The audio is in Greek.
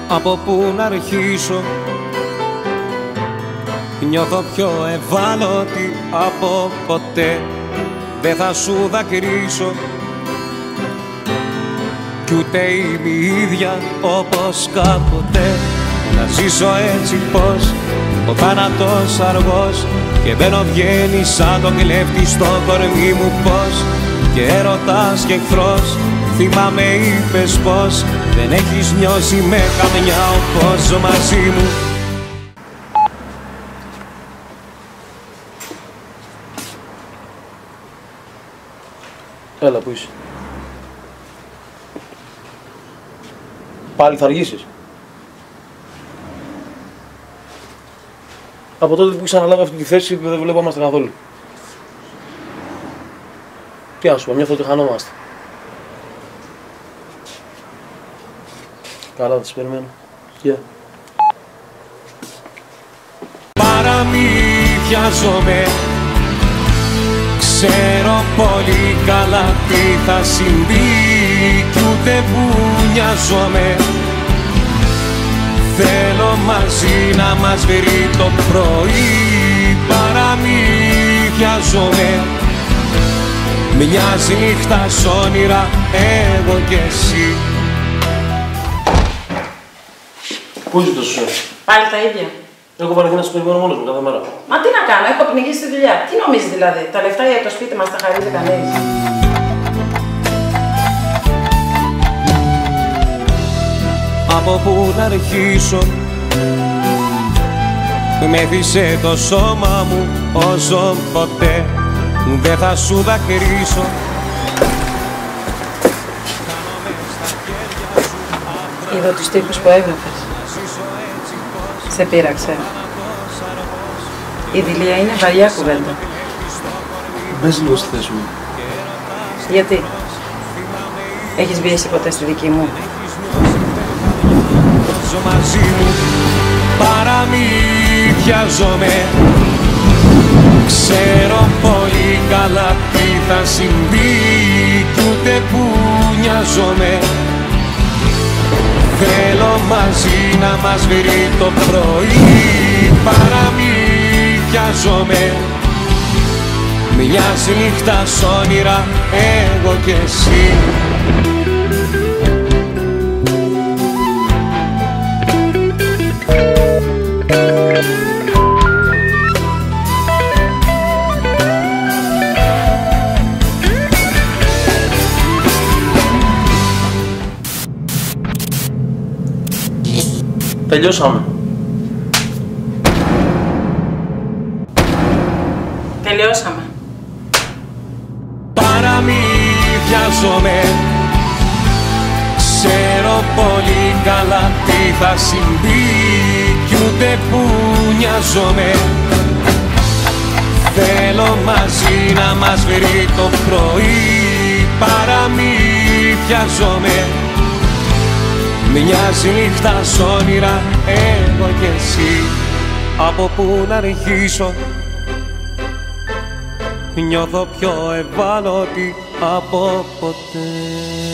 Από πού να αρχίσω, νιώθω πιο ευάλωτη από ποτέ. Δεν θα σου δακρύσω κι ούτε είμαι η ίδια όπως κάποτε. Να ζήσω έτσι πως ο θάνατος αργός και μπαίνω βγαίνει σαν το κλέφτη στο κορμί μου πως. Και έρωτας και εχθρός, θυμάμαι είπες πως δεν έχεις νιώσει με καμιά όπως ζω μαζί μου. Έλα, πού είσαι? Πάλι θα αργήσεις? Από τότε που έχεις αναλάβει αυτή τη θέση δεν βλεπόμαστε καθόλου. Τι να σου πω, νιώθω ότι χανόμαστε. Καλά, θα τις περιμένω. Γεια. Παραμύθιαζομαι, ξέρω πολύ καλά τι θα συμβεί κι ούτε που νοιάζομαι. Θέλω μαζί να μας βρει το πρωί. Παραμύθιαζομαι, μοιάζει νύχτα σ' όνειρα εγώ κι εσύ. Πού είσαι τόσο ώρα? Πάλι τα ίδια. Έχω βαρεθεί να σου περιμένω μόνος μου κάθε μέρα. Μα τι να κάνω, έχω πνιγεί στη δουλειά. Τι νομίζεις δηλαδή, τα λεφτά για το σπίτι μας τα χαρίζει κανείς? Από πού να αρχίσω, με έδισε το σώμα μου όσο ποτέ δεν θα σου δακρύσω. Είδα τους τύπους που έγραφες. Σε πείραξε. Η δειλία είναι βαριά κουβέντα. Μπες λίγο στη θέση μου. Γιατί? Έχεις βγει εσύ ποτέ στη δική μου? Ζω μαζί μου, παραμύθιαζομαι, ξέρω πολύ καλά τι θα συμβεί κι ούτε που νοιάζομαι. Θέλω μαζί να μας βρει το πρωί. Παραμύθιαζομαι, μοιάζει νύχτα σ' όνειρα εγώ κι εσύ. Τελειώσαμε. Τελειώσαμε. Παραμύθιαζομαι, ξέρω πολύ καλά τι θα συμβεί κι ούτε που νοιάζομαι. Θέλω μαζί να μας βρει το πρωί. Παραμύθιαζομαι, μοιάζει νύχτα σ' όνειρα εγώ κι εσύ. Από πού να αρχίσω, νιώθω πιο ευάλωτη από ποτέ.